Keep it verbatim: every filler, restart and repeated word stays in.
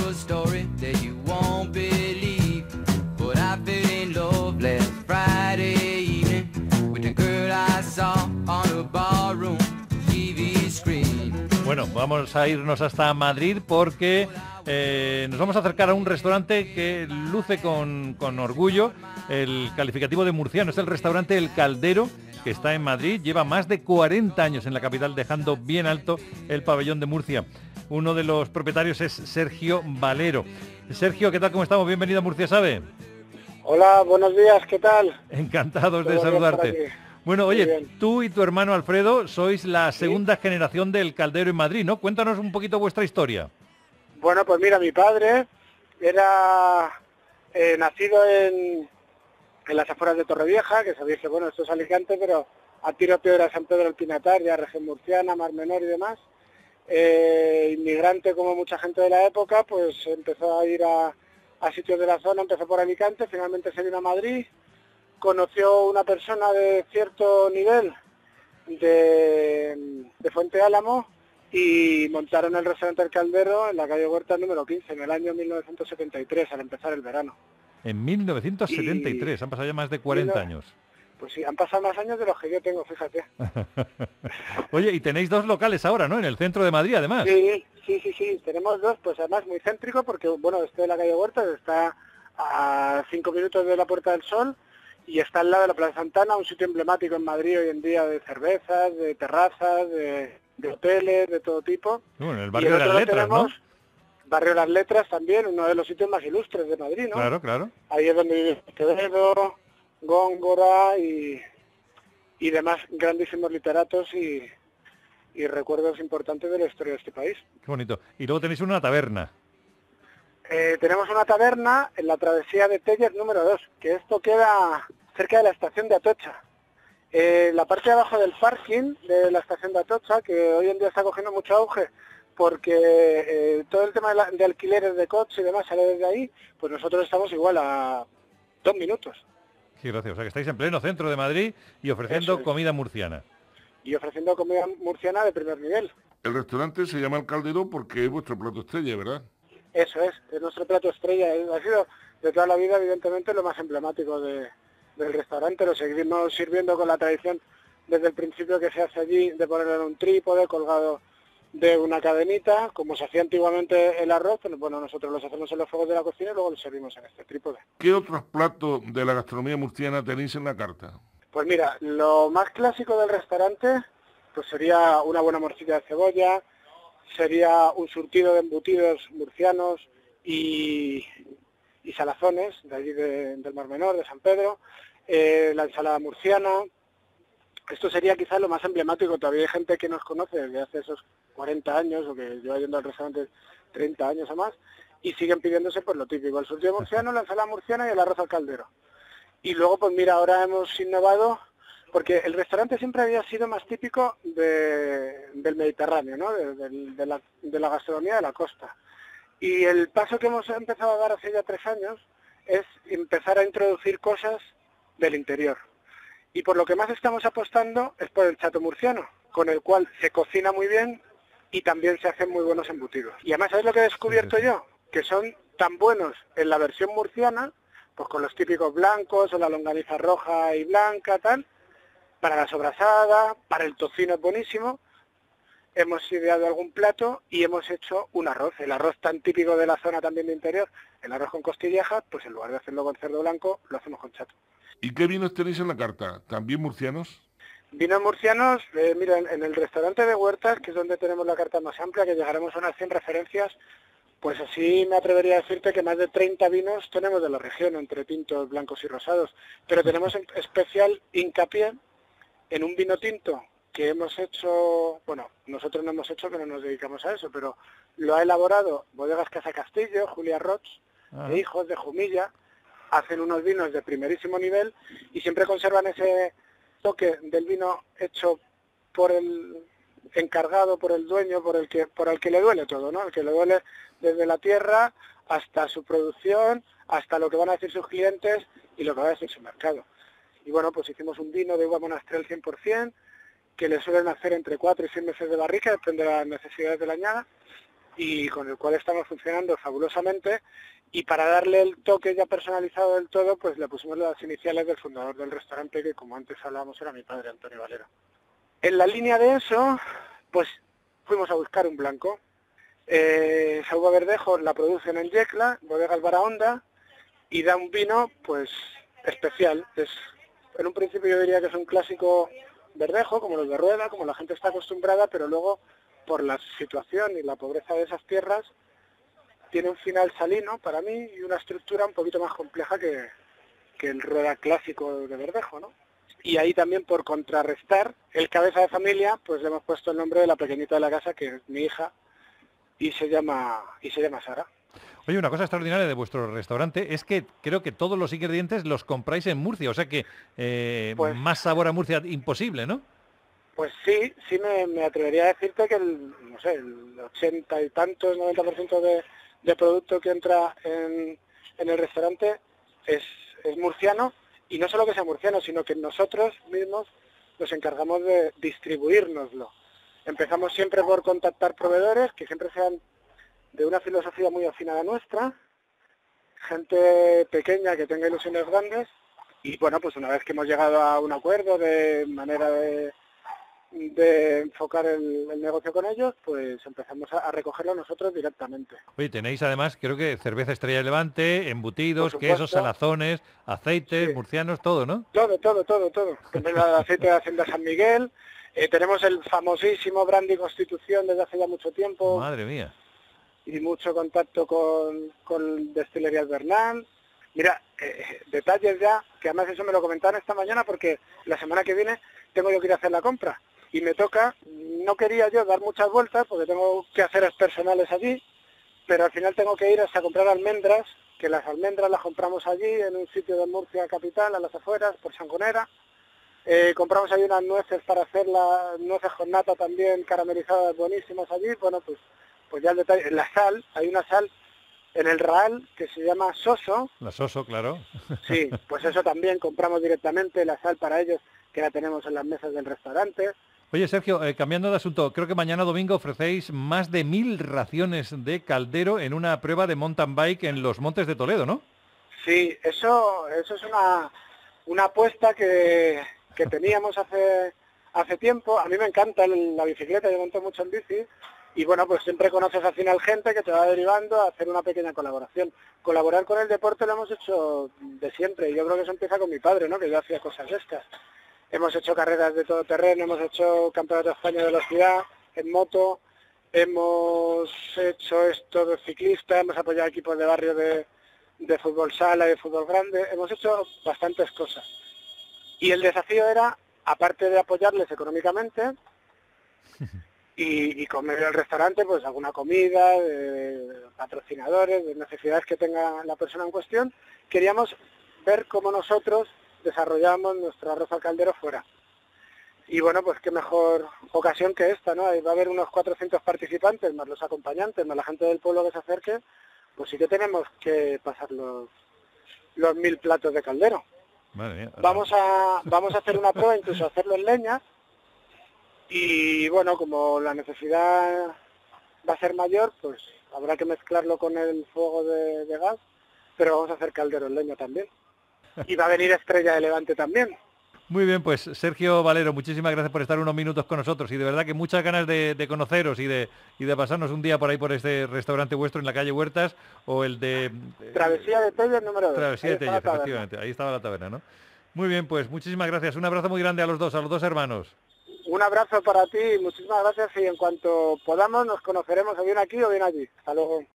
a story that you won't believe, but I fell in love last Friday evening with the girl I saw on a barroom T V screen. Bueno, vamos a irnos hasta Madrid porque eh, nos vamos a acercar a un restaurante que luce con, con orgullo el calificativo de murciano. Es el restaurante El Caldero, que está en Madrid. Lleva más de cuarenta años en la capital, dejando bien alto el pabellón de Murcia. Uno de los propietarios es Sergio Valero. Sergio, ¿qué tal? ¿Cómo estamos? Bienvenido a Murcia Sabe. Hola, buenos días, ¿qué tal? Encantados de Todo bien por saludarte. aquí. Bueno, Muy oye, bien. tú y tu hermano Alfredo sois la segunda generación del Caldero en Madrid, ¿no? Cuéntanos un poquito vuestra historia. Bueno, pues mira, mi padre era eh, nacido en, en las afueras de Torrevieja, que sabéis que, bueno, esto es Alicante, pero a tiro piedra San Pedro del Pinatar, ya región murciana, Mar Menor y demás. Eh, inmigrante como mucha gente de la época, pues empezó a ir a, a sitios de la zona, empezó por Alicante, finalmente se vino a Madrid, conoció una persona de cierto nivel de, de Fuente Álamo y montaron el restaurante El Caldero en la calle Huerta número quince en el año mil novecientos setenta y tres, al empezar el verano. En mil novecientos setenta y tres, Y- han pasado ya más de cuarenta y no- años. Pues sí, han pasado más años de los que yo tengo, fíjate. Oye, y tenéis dos locales ahora, ¿no? En el centro de Madrid, además. Sí, sí, sí, sí, tenemos dos, pues además muy céntrico, porque bueno, este de la calle Huerta está a cinco minutos de la Puerta del Sol y está al lado de la Plaza Santana, un sitio emblemático en Madrid hoy en día de cervezas, de terrazas, de, de hoteles, de todo tipo. Bueno, en el Y barrio de las otro lo letras, ¿no? tenemos, Barrio Las Letras también, uno de los sitios más ilustres de Madrid, ¿no? Claro, claro. Ahí es donde vive Quevedo, Góngora y, y demás grandísimos literatos y, y recuerdos importantes de la historia de este país. Qué bonito. Y luego tenéis una taberna. Eh, tenemos una taberna en la travesía de Telles número dos, que esto queda cerca de la estación de Atocha. Eh, la parte de abajo del parking de la estación de Atocha, que hoy en día está cogiendo mucho auge, porque eh, todo el tema de, la- de alquileres de coches y demás sale desde ahí, pues nosotros estamos igual a dos minutos. Sí, gracias. O sea, que estáis en pleno centro de Madrid y ofreciendo Eso es. comida murciana. Y ofreciendo comida murciana de primer nivel. El restaurante se llama El Caldero porque es vuestro plato estrella, ¿verdad? Eso es, es nuestro plato estrella. eh, Ha sido de toda la vida, evidentemente, lo más emblemático de, del restaurante. Lo seguimos sirviendo con la tradición desde el principio que se hace allí, de ponerlo en un trípode colgado de una cadenita, como se hacía antiguamente el arroz. Pero bueno, nosotros los hacemos en los fuegos de la cocina y luego los servimos en este trípode. ¿Qué otros platos de la gastronomía murciana tenéis en la carta? Pues mira, lo más clásico del restaurante pues sería una buena morcilla de cebolla, sería un surtido de embutidos murcianos y, y salazones, de allí de- del Mar Menor, de San Pedro, eh, la ensalada murciana. Esto sería quizás lo más emblemático. Todavía hay gente que nos conoce desde hace esos cuarenta años, o que lleva yendo al restaurante treinta años o más, y siguen pidiéndose pues lo típico, el surtido murciano, la ensalada murciana y el arroz al caldero. Y luego, pues mira, ahora hemos innovado, porque el restaurante siempre había sido más típico de- del Mediterráneo, ¿no? De, del- de la, de la gastronomía de la costa. Y el paso que hemos empezado a dar hace ya tres años es empezar a introducir cosas del interior. Y por lo que más estamos apostando es por el chato murciano, con el cual se cocina muy bien y también se hacen muy buenos embutidos. Y además, ¿sabes lo que he descubierto Sí, sí, sí. yo? Que son tan buenos en la versión murciana, pues con los típicos blancos o la longaniza roja y blanca, tal, para la sobrasada, para el tocino es buenísimo. Hemos ideado algún plato y hemos hecho un arroz, el arroz tan típico de la zona también de interior, el arroz con costillejas, pues en lugar de hacerlo con cerdo blanco, lo hacemos con chato. ¿Y qué vinos tenéis en la carta? ¿También murcianos? Vinos murcianos, eh, mira, en, en el restaurante de Huertas, que es donde tenemos la carta más amplia, que llegaremos a unas cien referencias, pues así me atrevería a decirte que más de treinta vinos tenemos de la región, entre tintos, blancos y rosados. Pero tenemos en especial hincapié en un vino tinto que hemos hecho, bueno, nosotros no hemos hecho, que no nos dedicamos a eso, pero lo ha elaborado Bodegas Casa Castillo, Julia Roch, Ajá. e hijos de Jumilla. Hacen unos vinos de primerísimo nivel y siempre conservan ese toque del vino hecho por el encargado, por el dueño, por el que por el que le duele todo, ¿no? El que le duele desde la tierra hasta su producción, hasta lo que van a decir sus clientes y lo que va a decir su mercado. Y bueno, pues hicimos un vino de uva monastrell cien por ciento, que le suelen hacer entre cuatro y seis meses de barrica, depende de las necesidades de la añada, y con el cual estamos funcionando fabulosamente, y para darle el toque ya personalizado del todo, pues le pusimos las iniciales del fundador del restaurante, que como antes hablábamos era mi padre, Antonio Valero. En la línea de eso, pues fuimos a buscar un blanco. Eh, Sauva Verdejo la producen en Yecla, Bodegas Barahonda, y da un vino pues especial. Es, en un principio yo diría que es un clásico verdejo, como los de Rueda, como la gente está acostumbrada, pero luego por la situación y la pobreza de esas tierras tiene un final salino para mí y una estructura un poquito más compleja que, que el Rueda clásico de Verdejo, ¿no? Y ahí también, por contrarrestar el cabeza de familia, pues le hemos puesto el nombre de la pequeñita de la casa, que es mi hija, y se llama y se llama Sara. Oye, una cosa extraordinaria de vuestro restaurante es que creo que todos los ingredientes los compráis en Murcia, o sea que eh, Pues, más sabor a Murcia imposible, ¿no? Pues sí, sí me, me atrevería a decirte que el, no sé, el ochenta y tantos, noventa por ciento de, de producto que entra en, en el restaurante es, es murciano, y no solo que sea murciano, sino que nosotros mismos nos encargamos de distribuírnoslo. Empezamos siempre por contactar proveedores que siempre sean de una filosofía muy afín a la nuestra, gente pequeña que tenga ilusiones grandes, y bueno, pues una vez que hemos llegado a un acuerdo de manera de, de enfocar el, el negocio con ellos, pues empezamos a, a recogerlo nosotros directamente. Oye, tenéis además, creo que cerveza Estrella de Levante, embutidos, Por supuesto. quesos, salazones, aceites, Sí. murcianos, todo, ¿no? Todo, todo, todo, todo. Tenemos el aceite de Hacienda San Miguel, eh, tenemos el famosísimo brandy Constitución desde hace ya mucho tiempo. Madre mía. Y mucho contacto con, con Destilerías Bernal. Mira, eh, detalles ya, que además eso me lo comentaron esta mañana, porque la semana que viene tengo yo que ir a hacer la compra. Y me toca, no quería yo dar muchas vueltas, porque tengo que hacer personales allí, pero al final tengo que ir hasta comprar almendras, que las almendras las compramos allí, en un sitio de Murcia capital, a las afueras, por Sangonera. Eh, compramos allí unas nueces para hacer las nueces con nata también caramelizadas buenísimas allí. Bueno, pues pues ya el detalle, la sal, hay una sal en el Raal que se llama Soso. La Soso, claro. Sí, pues eso también compramos directamente, la sal para ellos, que la tenemos en las mesas del restaurante. Oye, Sergio, eh, cambiando de asunto, creo que mañana domingo ofrecéis más de mil raciones de caldero en una prueba de mountain bike en los Montes de Toledo, ¿no? Sí, eso eso es una, una apuesta que, que teníamos hace, hace tiempo. A mí me encanta el- la bicicleta, yo monto mucho en bici. Y bueno, pues siempre conoces al final gente que te va derivando a hacer una pequeña colaboración. Colaborar con el deporte lo hemos hecho de siempre, y yo creo que eso empieza con mi padre, ¿no? Que yo hacía cosas estas. Hemos hecho carreras de todo terreno, hemos hecho campeonato de España de velocidad, en moto, hemos hecho esto de ciclista, hemos apoyado equipos de barrio de, de fútbol sala y de fútbol grande, hemos hecho bastantes cosas. Y el desafío era, aparte de apoyarles económicamente, y, y con medio del restaurante, pues alguna comida, de patrocinadores, de necesidades que tenga la persona en cuestión, queríamos ver cómo nosotros desarrollamos nuestro arroz al caldero fuera. Y bueno, pues qué mejor ocasión que esta, ¿no? Ahí va a haber unos cuatrocientos participantes, más los acompañantes, más la gente del pueblo que se acerque, pues sí que tenemos que pasar los, los mil platos de caldero. Madre mía. Vamos a, vamos a hacer una prueba, incluso hacerlo en leña. Y bueno, como la necesidad va a ser mayor, pues habrá que mezclarlo con el fuego de, de gas, pero vamos a hacer caldero en leña también. Y va a venir Estrella de Levante también. Muy bien, pues Sergio Valero, muchísimas gracias por estar unos minutos con nosotros, y de verdad que muchas ganas de, de conoceros y de, y de pasarnos un día por ahí por este restaurante vuestro en la calle Huertas, o el de... eh, Travesía de Telles número dos. Travesía Ahí de está Tellez, la taberna. efectivamente, ahí estaba la taberna, ¿no? Muy bien, pues muchísimas gracias, un abrazo muy grande a los dos, a los dos hermanos. Un abrazo para ti, muchísimas gracias, y en cuanto podamos nos conoceremos o bien aquí o bien allí. Hasta luego.